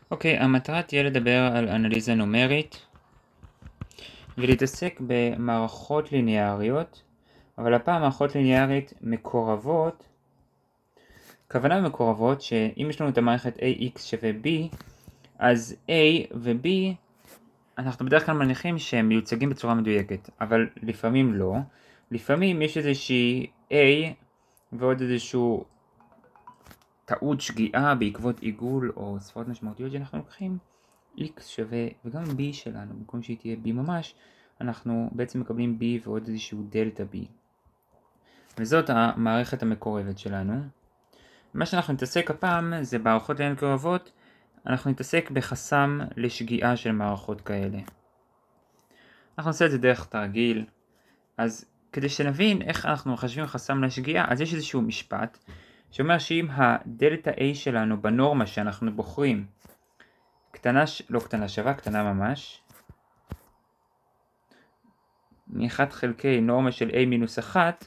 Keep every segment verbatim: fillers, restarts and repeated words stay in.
אוקיי, המטרה תהיה לדבר על אנליזה נומרית ולהתעסק במערכות ליניאריות, אבל הפעם מערכות ליניארית מקורבות. כוונה מקורבות שאם יש לנו את המערכת ax שווה b, אז a ו-b אנחנו בדרך כלל מניחים שהם מיוצגים בצורה מדויקת, אבל לפעמים לא. לפעמים יש איזושהי a ועוד איזשהו טעות שגיאה בעקבות עיגול או ספרות משמעותיות שאנחנו לוקחים x שווה, וגם b שלנו, במקום שהיא תהיה b ממש, אנחנו בעצם מקבלים b ועוד איזשהו דלטה b. וזאת המערכת המקורבת שלנו. מה שאנחנו נתעסק הפעם זה מערכות ליניאריות מקורבות. אנחנו נתעסק בחסם לשגיאה של מערכות כאלה. אנחנו נעשה את זה דרך תרגיל. אז כדי שנבין איך אנחנו מחשבים חסם לשגיאה, אז יש איזשהו משפט שאומר שאם הדלטה A שלנו בנורמה שאנחנו בוחרים קטנה, לא קטנה שווה, קטנה ממש, מ-אחת חלקי נורמה של A מינוס אחת,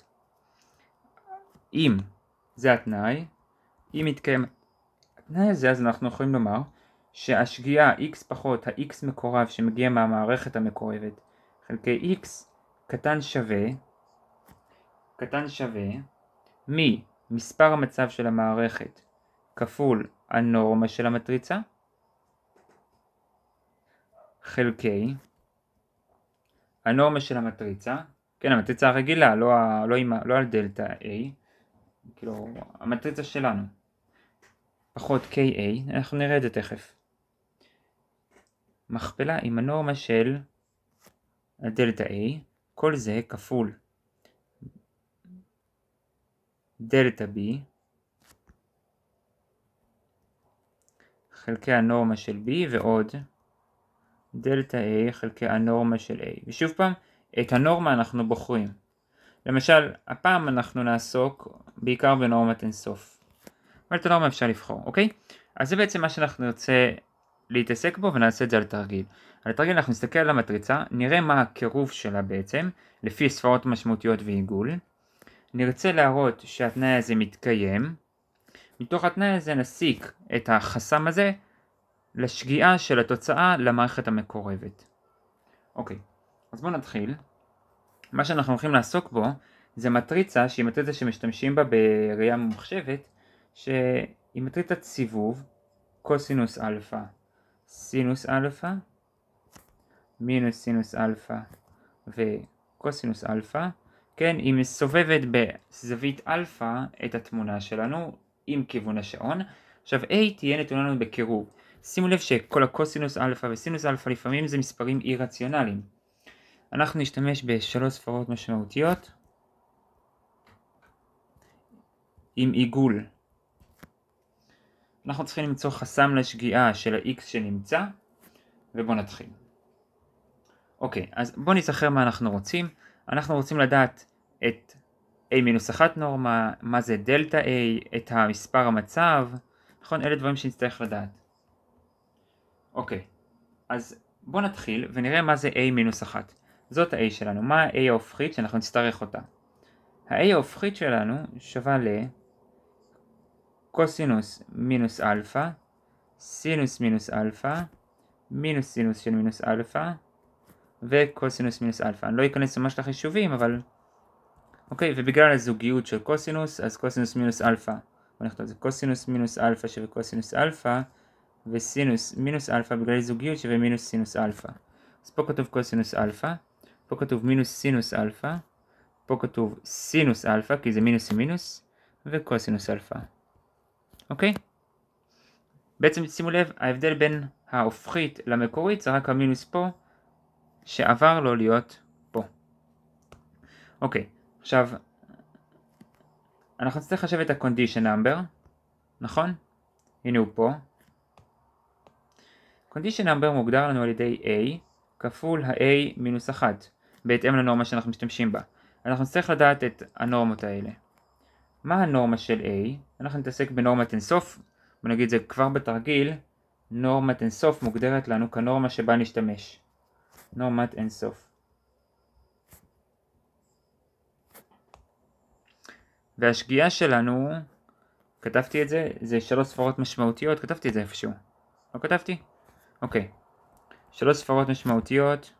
אם זה התנאי, אם מתקיים התנאי הזה, אז אנחנו יכולים לומר שהשגיאה x פחות ה-x מקורב שמגיע מהמערכת המקורבת חלקי x קטן שווה, קטן שווה ממספר המצב של המערכת כפול הנורמה של המטריצה חלקי הנורמה של המטריצה, כן, המטריצה הרגילה, לא, לא, לא על דלטה A, כאילו המטריצה שלנו, פחות Ka, אנחנו נראה את זה תכף. מכפלה עם הנורמה של דלטה A, כל זה כפול דלטה B חלקי הנורמה של B ועוד דלטה A חלקי הנורמה של A. ושוב פעם, את הנורמה אנחנו בוחרים. למשל, הפעם אנחנו נעסוק בעיקר בנורמת אינסוף. אבל את הנורמה אפשר לבחור, אוקיי? אז זה בעצם מה שאנחנו נרצה להתעסק בו, ונעשה את זה על תרגיל. על התרגיל אנחנו נסתכל על המטריצה, נראה מה הקירוב שלה בעצם, לפי ספרות משמעותיות ועיגול. נרצה להראות שהתנאי הזה מתקיים. מתוך התנאי הזה נסיק את החסם הזה לשגיאה של התוצאה למערכת המקורבת. אוקיי, אז בואו נתחיל. מה שאנחנו הולכים לעסוק בו זה מטריצה שהיא מטריצה שמשתמשים בה בראייה ממוחשבת, שהיא מטריצת סיבוב קוסינוס אלפא סינוס אלפא מינוס סינוס אלפא וקוסינוס אלפא. כן, היא מסובבת בזווית אלפא את התמונה שלנו עם כיוון השעון. עכשיו A תהיה נתונה לנו בקירוב. שימו לב שכל הקוסינוס אלפא וסינוס אלפא לפעמים זה מספרים אי רציונליים. אנחנו נשתמש בשלוש ספרות משמעותיות עם עיגול. אנחנו צריכים למצוא חסם לשגיאה של ה-x שנמצא, ובואו נתחיל. אוקיי, אז בואו נזכר מה אנחנו רוצים. אנחנו רוצים לדעת את a מינוס אחת נורמה, מה זה דלטה a, את המספר המצב, נכון? אלה דברים שנצטרך לדעת. אוקיי, אז בואו נתחיל ונראה מה זה a מינוס אחת. זאת ה-a שלנו. מה ה-a ההופכית שאנחנו נצטרך אותה? ה-a ההופכית שלנו שווה ל קוסינוס מינוס אלפא, סינוס מינוס אלפא, מינוס סינוס של מינוס אלפא, וקוסינוס מינוס אלפא. אני לא אכנס ממש לחישובים, אבל אוקיי, ובגלל הזוגיות של קוסינוס, אז קוסינוס מינוס אלפא, בוא נכתוב את זה, קוסינוס מינוס אלפא שווה קוסינוס אלפא, וסינוס מינוס אלפא בגלל זוגיות שווה מינוס סינוס אלפא. אז פה כתוב קוסינוס אלפא, פה כתוב מינוס סינוס אלפא, פה כתוב סינוס אלפא, כי זה מינוס עם מינוס, וקוסינוס אלפא. אוקיי? בעצם שימו לב, ההבדל בין ההופכית למקורית זה רק המינוס פה, שעבר לו להיות פה. אוקיי, עכשיו, אנחנו נצטרך לחשב את ה-condition number, נכון? הנה הוא פה. condition number מוגדר לנו על ידי a כפול ה-a מינוס אחת, בהתאם לנורמה שאנחנו משתמשים בה. אנחנו נצטרך לדעת את הנורמות האלה. מה הנורמה של a? אנחנו נתעסק בנורמת אינסוף. בוא נגיד זה כבר בתרגיל, נורמת אינסוף מוגדרת לנו כנורמה שבה נשתמש. נורמת אינסוף. והשגיאה שלנו, כתבתי את זה, זה שלוש ספרות משמעותיות, כתבתי את זה איפשהו. לא כתבתי? אוקיי. שלוש ספרות משמעותיות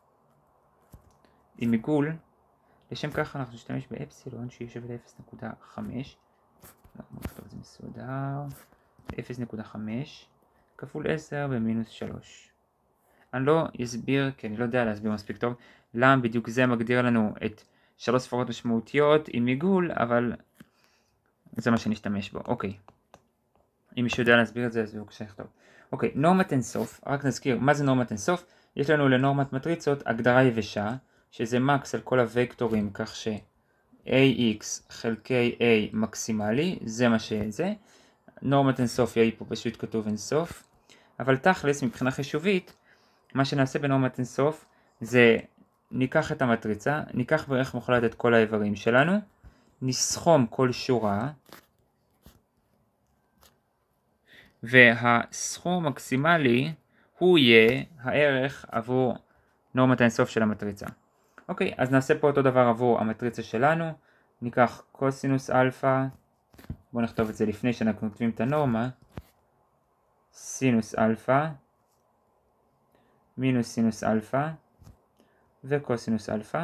עם עיגול. לשם כך אנחנו נשתמש באפסילון שהיא שווה ל-אפס נקודה חמש. לא, בוא נכתוב את זה מסודר. אפס נקודה חמש כפול עשר במינוס שלוש. אני לא אסביר, כי אני לא יודע להסביר מספיק טוב, למה בדיוק זה מגדיר לנו את שלוש ספרות משמעותיות עם עיגול, אבל זה מה שנשתמש בו. אוקיי. אם מישהו יודע להסביר את זה, אז בבקשה יכתוב. אוקיי, נורמת אינסוף, רק נזכיר, מה זה נורמת אינסוף? יש לנו לנורמת מטריצות הגדרה יבשה, שזה מקס על כל הוקטורים, כך ש-ax חלקי a מקסימלי, זה מה שזה. נורמת אינסוף יהיה פה פשוט כתוב אינסוף, אבל תכלס מבחינה חישובית, מה שנעשה בנורמת אינסוף זה ניקח את המטריצה, ניקח בערך מוחלט את כל האיברים שלנו, נסכום כל שורה, והסכום המקסימלי הוא יהיה הערך עבור נורמת האינסוף של המטריצה. אוקיי, אז נעשה פה אותו דבר עבור המטריצה שלנו, ניקח קוסינוס אלפא, בואו נכתוב את זה לפני שאנחנו כותבים את הנורמה, סינוס אלפא, מינוס סינוס אלפא, וקוסינוס אלפא,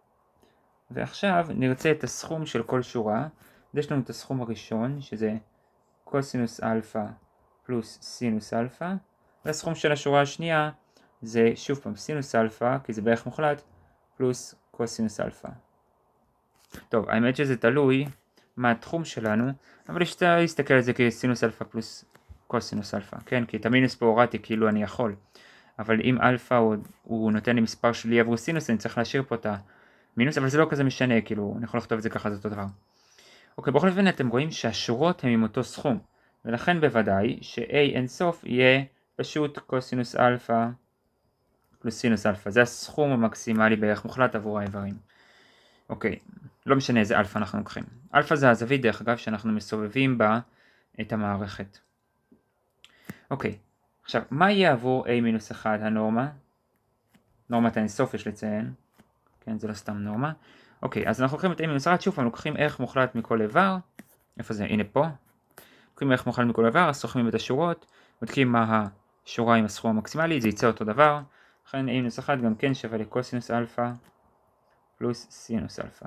ועכשיו נרצה את הסכום של כל שורה, יש לנו את הסכום הראשון, שזה קוסינוס אלפא פלוס סינוס אלפא, והסכום של השורה השנייה זה שוב פעם סינוס אלפא, כי זה בערך מוחלט, פלוס קוסינוס אלפא. טוב, האמת שזה תלוי מה התחום שלנו, אבל יש להסתכל על זה כסינוס אלפא פלוס קוסינוס אלפא, כן? כי את המינוס פה הורדתי כאילו אני יכול, אבל אם אלפא הוא, הוא נותן לי מספר שלי עבור סינוס, אני צריך להשאיר פה את המינוס, אבל זה לא כזה משנה, כאילו אני יכול לכתוב את זה ככה, זה אותו דבר. אוקיי, בכל אופן אתם רואים שהשורות הן עם אותו סכום, ולכן בוודאי ש-a אינסוף יהיה פשוט קוסינוס אלפא פלוס סינוס אלפא, זה הסכום המקסימלי בערך מוחלט עבור האיברים. אוקיי, לא משנה איזה אלפא אנחנו לוקחים. אלפא זה הזווית דרך אגב שאנחנו מסובבים בה את המערכת. אוקיי, עכשיו מה יהיה עבור a מינוס אחד הנורמה? נורמת האינסוף יש לציין, כן זה לא סתם נורמה. אוקיי, אז אנחנו לוקחים את a מינוס אחד, שוב פעם לוקחים ערך מוחלט מכל איבר, איפה זה? הנה פה. לוקחים ערך מוחלט מכל איבר, סוכמים את השורות, בודקים מה השורה עם הסכום המקסימלי, זה יצא אותו דבר. לכן a מינוס אחד גם כן שווה לקוסינוס אלפא פלוס סינוס אלפא.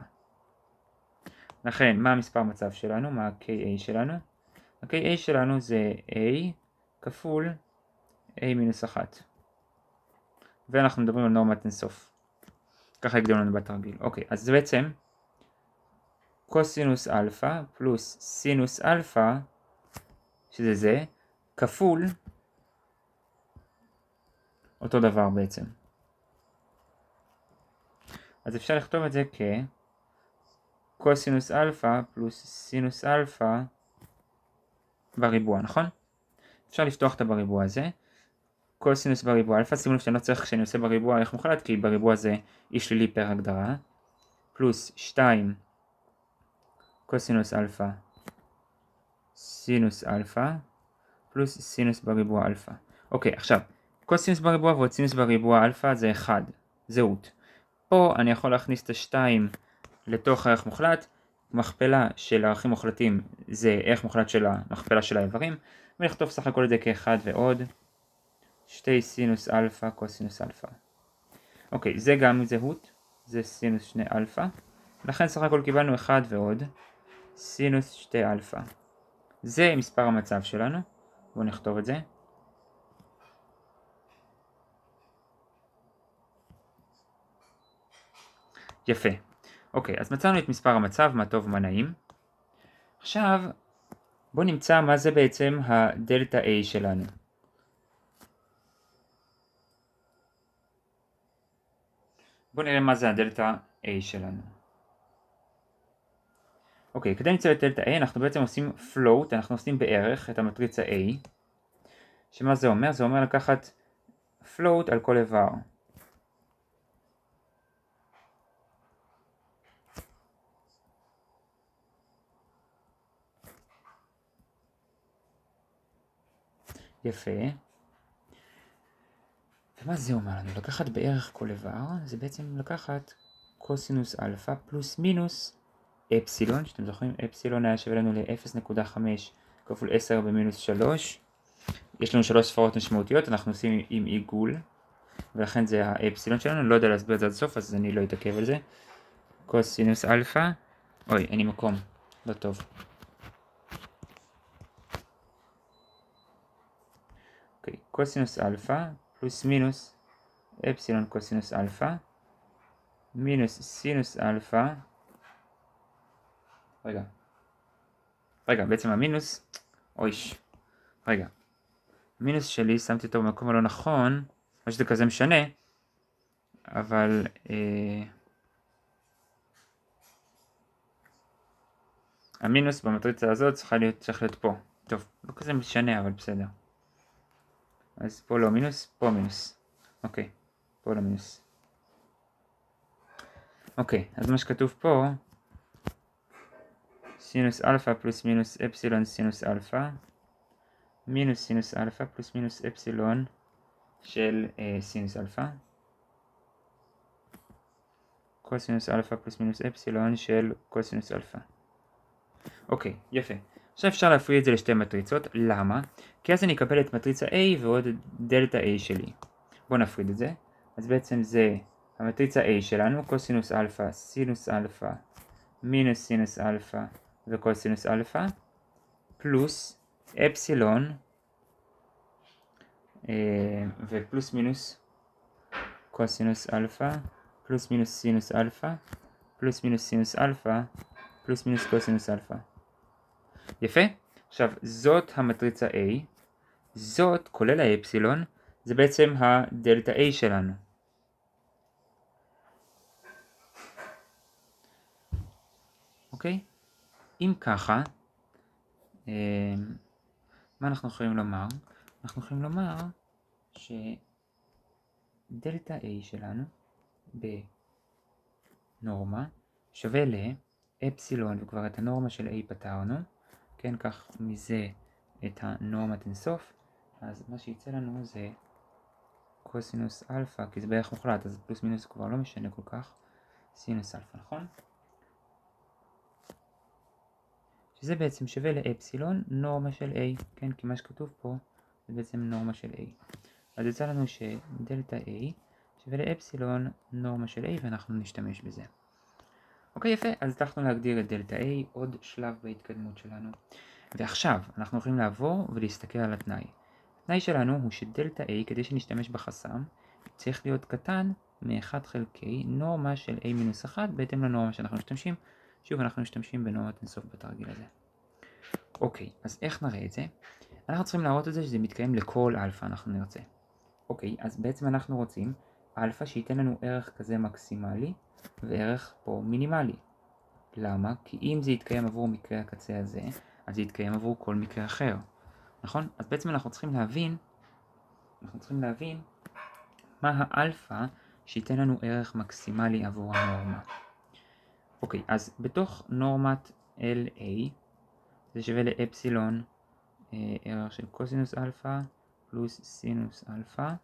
לכן מה המספר המצב שלנו? מה ה-ka שלנו? ה-ka שלנו זה a כפול a מינוס אחת. ואנחנו מדברים על נורמת אינסוף. ככה הגדירו לנו בתרגיל. אוקיי, אז זה בעצם קוסינוס אלפא פלוס סינוס אלפא, שזה זה, כפול אותו דבר בעצם. אז אפשר לכתוב את זה כקוסינוס אלפא פלוס סינוס אלפא בריבוע, נכון? אפשר לפתוח את הבריבוע הזה. קוסינוס בריבוע אלפא, שימו לב שאני לא צריך כשאני עושה בריבוע ערך מוחלט, כי בריבוע זה אי שלילי פר הגדרה, פלוס שתיים קוסינוס אלפא סינוס אלפא פלוס סינוס בריבוע אלפא. אוקיי, עכשיו קוסינוס בריבוע ועוד סינוס בריבוע אלפא זה אחד, זהות. פה אני יכול להכניס את השתיים לתוך הערך מוחלט, מכפלה של הערכים מוחלטים זה ערך מוחלט של המכפלה של האיברים, ולכתוב סך הכל את זה כאחד ועוד שתי סינוס אלפא קוסינוס אלפא. אוקיי, זה גם זהות, זה סינוס שני אלפא, לכן סך הכל קיבלנו אחד ועוד סינוס שתי אלפא. זה מספר המצב שלנו, בואו נכתוב את זה. יפה. אוקיי, אז מצאנו את מספר המצב, מה טוב מה נעים. עכשיו בואו נמצא מה זה בעצם הדלטה A שלנו. בואו נראה מה זה הדלטה A שלנו. אוקיי, כדי למצוא את דלטה A אנחנו בעצם עושים float, אנחנו עושים בערך את המטריצה A. שמה זה אומר? זה אומר לקחת float על כל איבר. יפה. ומה זה אומר לנו? לקחת בערך כל איבר, זה בעצם לקחת קוסינוס אלפא פלוס מינוס אפסילון, שאתם זוכרים, אפסילון היה שווה לנו ל-אפס נקודה חמש כפול עשר במינוס שלוש, יש לנו שלוש ספרות משמעותיות, אנחנו עושים עם עיגול, ולכן זה האפסילון שלנו. אני לא יודע להסביר את זה עד הסוף, אז אני לא אתעכב על זה. קוסינוס אלפא, אוי, אין לי מקום, לא טוב. אוקיי, קוסינוס אלפא פלוס מינוס אפסילון קוסינוס אלפא מינוס סינוס אלפא. רגע, רגע, בעצם המינוס, אויש, רגע, המינוס שלי שמתי אותו במקום הלא נכון, מה שזה כזה משנה, אבל אה, המינוס במטריצה הזאת צריכה להיות, צריך להיות פה. טוב, לא כזה משנה, אבל בסדר. אז פה לא מינוס, פה מינוס. אוקיי, פה לא מינוס. אוקיי, אז מה שכתוב פה, סינוס אלפא פלוס מינוס אפסילון סינוס אלפא, מינוס סינוס אלפא פלוס מינוס אפסילון של אה, סינוס אלפא, קוסינוס אלפא פלוס מינוס אפסילון של קוסינוס אלפא. אוקיי, יפה. עכשיו אפשר להפריד את זה לשתי מטריצות. למה? כי אז אני אקבל את מטריצה A ועוד דלטה A שלי. בואו נפריד את זה. אז בעצם זה המטריצה A שלנו, קוסינוס אלפא, סינוס אלפא, מינוס סינוס אלפא וקוסינוס אלפא, פלוס אפסילון אה, ופלוס מינוס קוסינוס אלפא, פלוס מינוס סינוס אלפא, פלוס מינוס סינוס אלפא, פלוס מינוס קוסינוס אלפא. יפה? עכשיו, זאת המטריצה A, זאת, כולל האפסילון, זה בעצם הדלטה A שלנו. אוקיי? אם ככה, אה, מה אנחנו יכולים לומר? אנחנו יכולים לומר שדלטה A שלנו בנורמה שווה לאפסילון, וכבר את הנורמה של A פתרנו, כן, כך מזה את הנורמת אינסוף, אז מה שיצא לנו זה קוסינוס אלפא, כי זה בערך מוחלט, אז פלוס מינוס כבר לא משנה כל כך, סינוס אלפא, נכון? שזה בעצם שווה לאפסילון נורמה של A, כן, כי מה שכתוב פה זה בעצם נורמה של A. אז יצא לנו שדלטה A שווה לאפסילון נורמה של A, ואנחנו נשתמש בזה. אוקיי, יפה, אז הצלחנו להגדיר את דלטה A, עוד שלב בהתקדמות שלנו. ועכשיו אנחנו יכולים לעבור ולהסתכל על התנאי. התנאי שלנו הוא שדלטה A, כדי שנשתמש בחסם, צריך להיות קטן מ-אחד חלקי נורמה של A מינוס אחת, בהתאם לנורמה שאנחנו משתמשים. שוב, אנחנו משתמשים בנורמת אינסוף בתרגיל הזה. אוקיי, אז איך נראה את זה? אנחנו צריכים להראות את זה שזה מתקיים לכל אלפא, אנחנו נרצה. אוקיי, אז בעצם אנחנו רוצים אלפא שייתן לנו ערך כזה מקסימלי, וערך פה מינימלי. למה? כי אם זה יתקיים עבור מקרה הקצה הזה, אז זה יתקיים עבור כל מקרה אחר. נכון? אז בעצם אנחנו צריכים להבין, אנחנו צריכים להבין מה האלפא שייתן לנו ערך מקסימלי עבור הנורמה. אוקיי, אז בתוך נורמת אל איי, זה שווה לאפסילון אה, ערך של קוסינוס אלפא פלוס סינוס אלפא,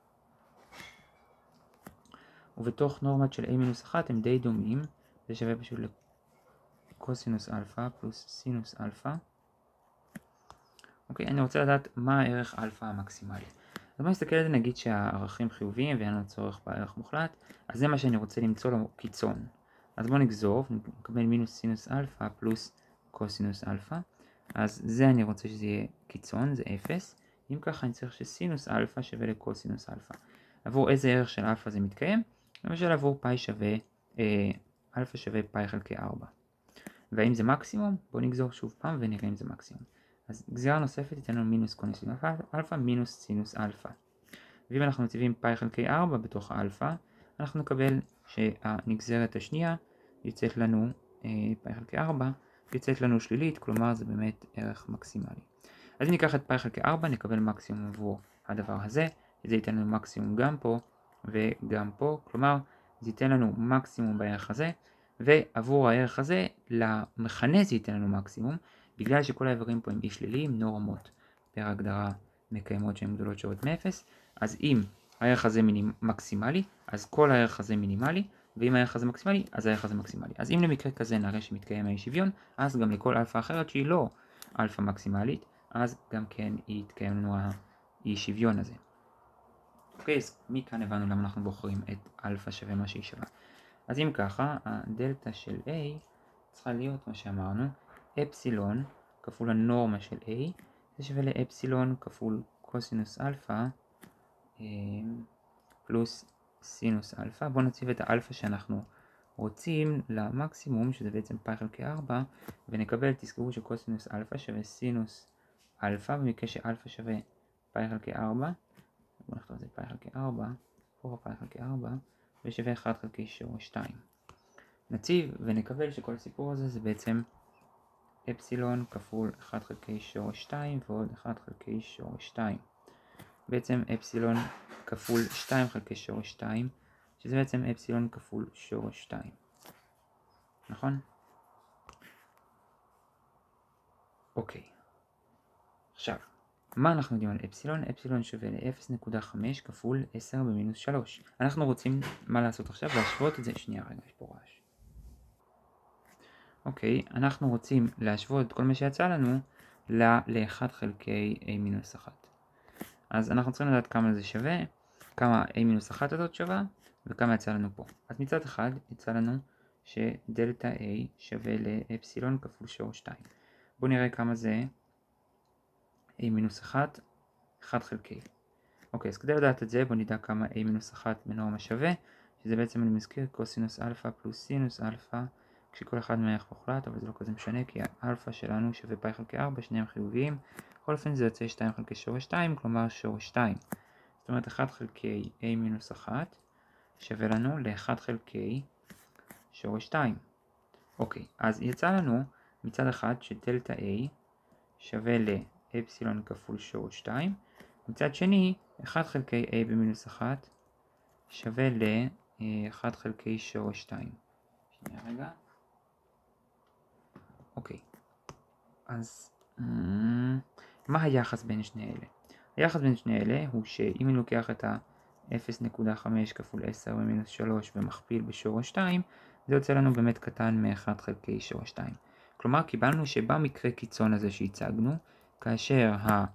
ובתוך נורמת של A מינוס אחת הם די דומים, זה שווה פשוט לקוסינוס אלפא פלוס סינוס אלפא. אוקיי, אני רוצה לדעת מה הערך אלפא המקסימלי. אז בוא נסתכל על זה, נגיד שהערכים חיוביים ואין לנו צורך בערך מוחלט, אז זה מה שאני רוצה למצוא לו קיצון. אז בוא נגזור, נקבל מינוס סינוס אלפא פלוס קוסינוס אלפא, אז זה אני רוצה שזה יהיה קיצון, זה אפס. אם ככה אני צריך שסינוס אלפא שווה לקוסינוס אלפא. עבור איזה ערך של אלפא זה מתקיים? למשל עבור פאי שווה, אה, אלפא שווה פאי חלקי ארבע. והאם זה מקסימום? בואו נגזור שוב פעם ונראה אם זה מקסימום. אז גזירה נוספת ייתן לנו מינוס קוסינוס אלפא מינוס סינוס אלפא. ואם אנחנו מציבים פאי חלקי ארבע בתוך האלפא, אנחנו נקבל שהנגזרת השנייה יוצאת לנו, אה, פאי חלקי ארבע, יוצאת לנו שלילית, כלומר זה באמת ערך מקסימלי. אז אם ניקח את פאי חלקי ארבע, נקבל מקסימום עבור הדבר הזה, זה ייתן לנו מקסימום גם פה וגם פה, כלומר זה ייתן לנו מקסימום בערך הזה, ועבור הערך הזה למכנה זה ייתן לנו מקסימום, בגלל שכל האיברים פה הם אי שליליים, נורמות פר הגדרה מקיימות שהן גדולות שוות מאפס, אז אם הערך הזה מינימ... מקסימלי, אז כל הערך הזה מינימלי, ואם הערך הזה מקסימלי, אז הערך הזה מקסימלי. אז אם למקרה כזה נראה שמתקיים האי שוויון, אז גם לכל אלפא אחרת שהיא לא אלפא מקסימלית, אז גם כן היא תקיים לנו אי שוויון הזה. אוקיי, אז מכאן הבנו למה אנחנו בוחרים את אלפא שווה מה שהיא שווה. אז אם ככה, הדלתא של A צריכה להיות מה שאמרנו, אפסילון כפול הנורמה של A, זה שווה לאפסילון כפול קוסינוס אלפא פלוס סינוס אלפא. בואו נציב את האלפא שאנחנו רוצים למקסימום, שזה בעצם פאי חלקי ארבע, ונקבל, תזכרו שקוסינוס אלפא שווה סינוס אלפא, במקרה שאלפא שווה פאי חלקי ארבע, בואו נכתוב את זה פאי חלקי ארבע, פה פאי חלקי ארבע, ושווה אחד חלקי שורש שתיים. נציב ונקבל שכל הסיפור הזה זה בעצם אפסילון כפול אחד חלקי שורש שתיים ועוד אחד חלקי שורש שתיים. בעצם אפסילון כפול שתיים חלקי שורש שתיים, שזה בעצם אפסילון כפול שורש שתיים. נכון? אוקיי. עכשיו, מה אנחנו יודעים על אפסילון? אפסילון שווה ל-אפס נקודה חמש כפול עשר במינוס שלוש. אנחנו רוצים, מה לעשות עכשיו? להשוות את זה, שנייה רגע, יש פה רעש. אוקיי, אנחנו רוצים להשוות את כל מה שיצא לנו ל-אחד חלקי a מינוס אחת. אז אנחנו צריכים לדעת כמה זה שווה, כמה a מינוס אחת הזאת שווה, וכמה יצא לנו פה. אז מצד אחד יצא לנו שדלתא a שווה לאפסילון כפול שורש שתיים. בואו נראה כמה זה a מינוס אחת, אחד חלקי. אוקיי, אז כדי לדעת את זה בואו נדע כמה a מינוס אחת בנורמה שווה, שזה בעצם אני מזכיר קוסינוס אלפא פלוס סינוס אלפא, כשכל אחד מהערך מוחלט, אבל זה לא כזה משנה, כי האלפא שלנו שווה פאי חלקי ארבע, שניהם חיוביים. בכל אופן זה יוצא שתיים חלקי שורש שתיים, כלומר שורש שתיים. זאת אומרת אחד חלקי a מינוס אחת שווה לנו ל-אחד חלקי שורש שתיים. אוקיי, אז יצא לנו מצד אחד שדלתא a שווה לאפסילון כפול שורש שתיים, מצד שני אחד חלקי a במינוס אחת שווה ל-אחד חלקי שורש שתיים. שנייה רגע. אוקיי, אז מה היחס בין שני אלה? היחס בין שני אלה הוא שאם אני לוקח את ה-אפס נקודה חמש כפול עשר במינוס שלוש ומכפיל בשורש שתיים, זה יוצא לנו באמת קטן מ-אחד חלקי שורש שתיים. כלומר, קיבלנו שבמקרה קיצון הזה שהצגנו, כאשר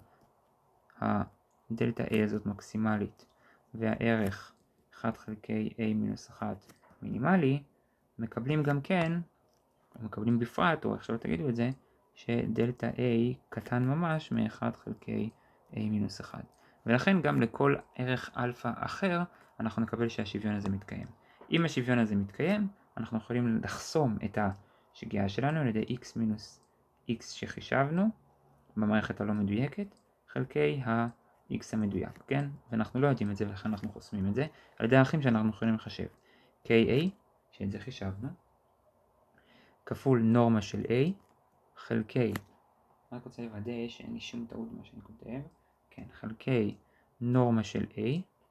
הדלתא a הזאת מקסימלית והערך אחד חלקי a מינוס אחת מינימלי, מקבלים גם כן, או מקבלים בפרט, או איך שלא תגידו את זה, שדלתא a קטן ממש מ-אחד חלקי a מינוס אחת. ולכן גם לכל ערך אלפא אחר אנחנו נקבל שהשוויון הזה מתקיים. אם השוויון הזה מתקיים, אנחנו יכולים לחסום את השגיאה שלנו על ידי x מינוס x שחישבנו במערכת הלא מדויקת, חלקי ה-x המדויק, כן? ואנחנו לא יודעים את זה ולכן אנחנו חוסמים את זה על ידי הערכים שאנחנו יכולים לחשב. ka, שאת זה חישבנו, כפול נורמה של a, חלקי, רק רוצה לוודא שאין לי שום טעות במה שאני כותב, כן, חלקי נורמה של a,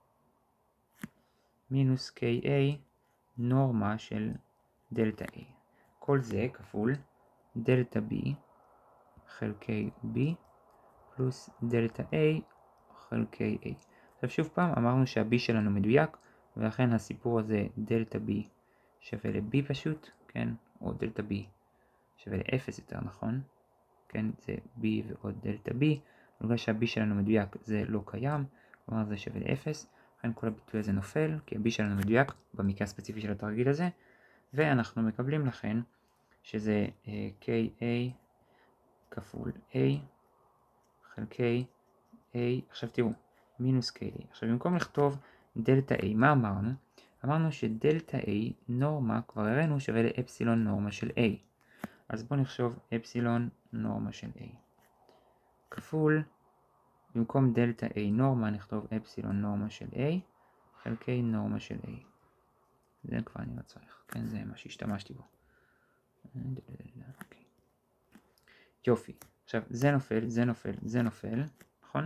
מינוס ka, נורמה של דלתא a. כל זה כפול דלתא b, חלקי b, פלוס דלתא a, חלקי a. עכשיו שוב פעם, אמרנו שה-b שלנו מדויק, ולכן הסיפור הזה דלתא b שווה ל-b פשוט, כן, או דלתא b שווה ל-אפס יותר נכון, כן, זה b ועוד דלתא b, בגלל שה-b שלנו מדויק זה לא קיים, כלומר זה שווה ל-אפס, לכן כל הביטוי הזה נופל, כי ה-b שלנו מדויק במקרה הספציפי של התרגיל הזה, ואנחנו מקבלים לכן שזה uh, ka כפול a חלקי a, עכשיו תראו, מינוס ka. עכשיו במקום לכתוב דלתא a, מה אמרנו? אמרנו שדלתא a נורמה, כבר הראינו, שווה לאפסילון נורמה של a. אז בואו נחשוב אפסילון נורמה של a. כפול, במקום דלתא a נורמה נכתוב אפסילון נורמה של a, חלקי נורמה של a. זה כבר אני לא צריך, כן, זה מה שהשתמשתי בו. אוקיי. יופי. עכשיו, זה נופל, זה נופל, זה נופל, נכון?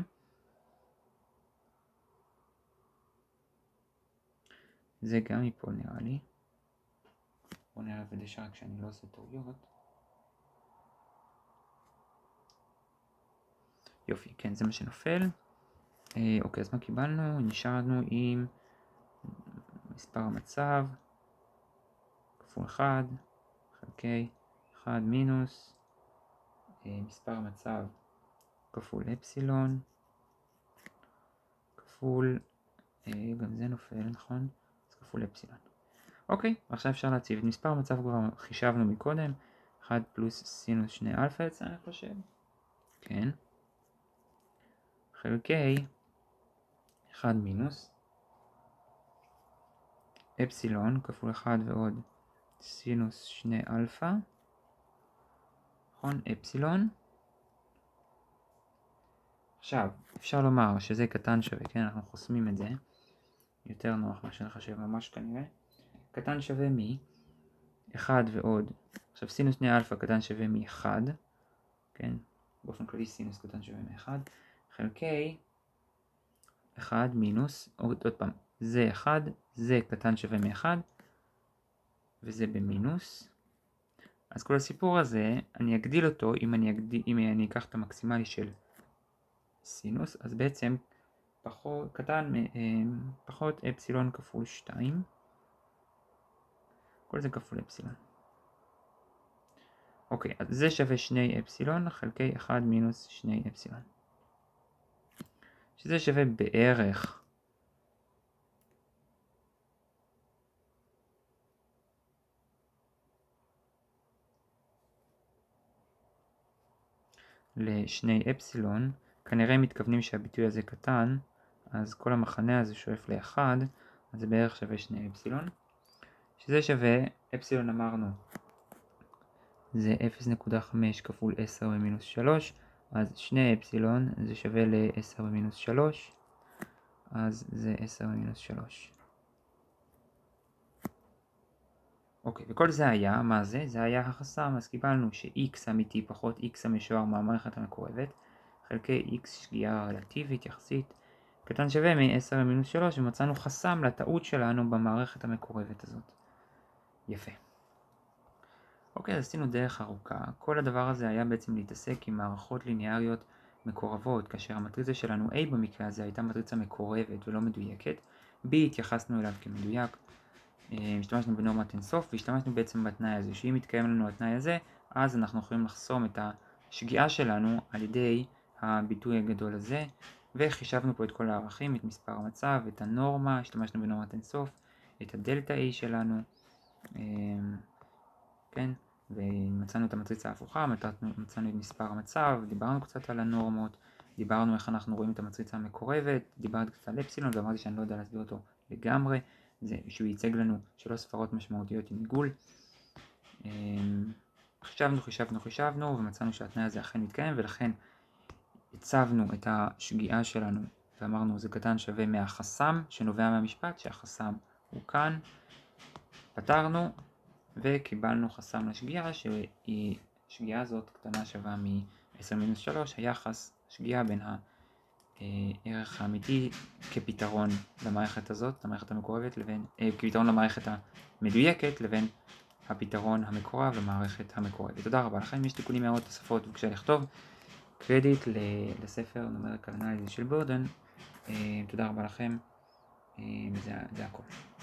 זה גם מפה נראה לי. בואו נראה לוודא שרק שאני לא עושה טעויות. יופי, כן, זה מה שנופל. אה, אוקיי, אז מה קיבלנו? נשארנו עם מספר המצב, כפול אחד, חלקי אחד מינוס, אה, מספר המצב כפול אפסילון, כפול, גם זה נופל, נכון? אז כפול אפסילון. אוקיי, עכשיו אפשר להציב את מספר המצב כבר חישבנו מקודם, אחד פלוס סינוס שני אלפא יצא אני חושב, כן, חלקי אחד מינוס אפסילון כפול אחד ועוד סינוס שני אלפא, נכון, אפסילון. עכשיו אפשר לומר שזה קטן שווה, כן, אנחנו חוסמים את זה, יותר נוח מאשר לחשב ממש כנראה, קטן שווה מ אחד ועוד, עכשיו סינוס שני אלפא קטן שווה מ-אחד, כן, באופן כללי סינוס קטן שווה מ-אחד, חלקי אחד מינוס, עוד, עוד פעם, זה אחד, זה קטן שווה מ-אחד, וזה במינוס. אז כל הסיפור הזה, אני אגדיל אותו, אם אני, אגדיל, אם אני אקח את המקסימלי של סינוס, אז בעצם פחות, קטן, פחות אפסילון כפול שתיים, כל זה כפול אפסילון. אוקיי, אז זה שווה שני אפסילון חלקי אחד מינוס שני אפסילון. שזה שווה בערך לשני אפסילון. כנראה מתכוונים שהביטוי הזה קטן, אז כל המחנה הזה שואף לאחד, אז זה בערך שווה שני אפסילון. שזה שווה, אפסילון אמרנו, זה אפס נקודה חמש כפול עשר במינוס שלוש, אז שני אפסילון זה שווה ל-עשר במינוס שלוש, אז זה עשר במינוס שלוש. אוקיי, וכל זה היה, מה זה? זה היה החסם, אז קיבלנו ש-x אמיתי פחות x המשוער מהמערכת המקורבת, חלקי x שגיאה רלטיבית יחסית, קטן שווה מ-עשר במינוס שלוש, ומצאנו חסם לטעות שלנו במערכת המקורבת הזאת. יפה. אוקיי, אז עשינו דרך ארוכה. כל הדבר הזה היה בעצם להתעסק עם מערכות ליניאריות מקורבות, כאשר המטריצה שלנו A במקרה הזה הייתה מטריצה מקורבת ולא מדויקת, B התייחסנו אליו כמדויק, השתמשנו בנורמת אינסוף והשתמשנו בעצם בתנאי הזה, שאם מתקיים לנו התנאי הזה, אז אנחנו יכולים לחסום את השגיאה שלנו על ידי הביטוי הגדול הזה, וחישבנו פה את כל הערכים, את מספר המצב, את הנורמה, השתמשנו בנורמת אינסוף, את הדלטה A שלנו, כן, ומצאנו את המטריצה ההפוכה, מצאנו את מספר המצב, דיברנו קצת על הנורמות, דיברנו איך אנחנו רואים את המטריצה המקורבת, דיברנו קצת על אפסילון ואמרתי שאני לא יודע להסביר אותו לגמרי, זה שהוא ייצג לנו שלוש ספרות משמעותיות עם עיגול. חישבנו, חישבנו, חישבנו ומצאנו שהתנאי הזה אכן מתקיים, ולכן הצבנו את השגיאה שלנו ואמרנו זה קטן שווה מהחסם שנובע מהמשפט, שהחסם הוא כאן, פתרנו וקיבלנו חסם לשגיאה, שהיא שגיאה הזאת קטנה שווה מ-עשר מינוס שלוש, היחס שגיאה בין הערך האמיתי כפתרון למערכת הזאת, למערכת המקורבת, לבין, כפתרון למערכת המדויקת לבין הפתרון המקורב למערכת המקורבת. תודה רבה לכם. אם יש תיקונים הערות תוספות בבקשה לכתוב. קרדיט לספר נומריקל אנליסיס של בורדן. תודה רבה לכם, וזה הכל.